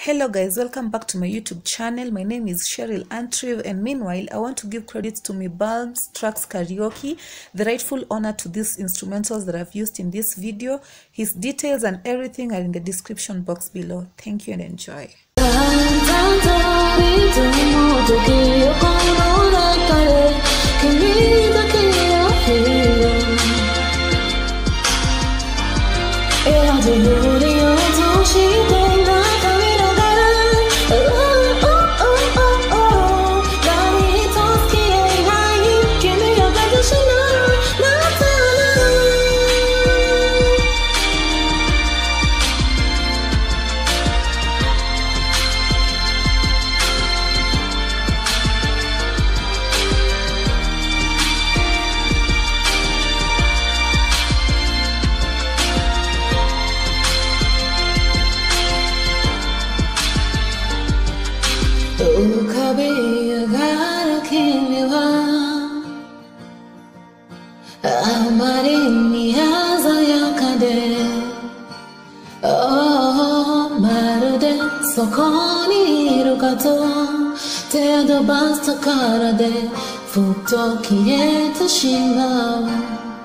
Hello guys, welcome back to my YouTube channel. My name is Cheryl Antrive, and meanwhile I want to give credits to my Balms Tracks Karaoke, the rightful owner to these instrumentals that I've used in this video. His details and everything are in the description box below. Thank you and enjoy. Te adobaste cara de futto quieta shima.